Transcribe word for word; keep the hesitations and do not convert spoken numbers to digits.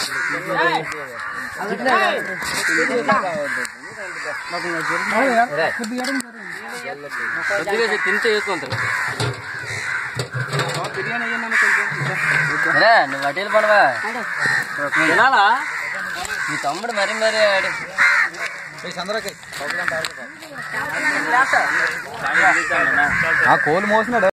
తింటే వేసుకుంటారు నువ్వు అటేలు పడవా తినాలా నీ తమ్ముడు మరి మరి కోలు మోసినాడు